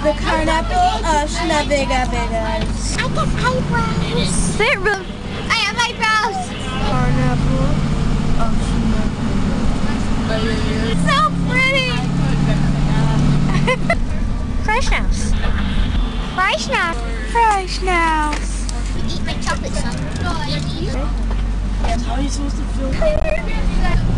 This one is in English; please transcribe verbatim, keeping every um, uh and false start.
the pineapple of Navigavegas. I got eyebrows. Sit real. I have eyebrows. Pineapple of So pretty. Fresh House. Fresh House. Fresh now. Eat my chocolate son. That's how you're supposed to feel.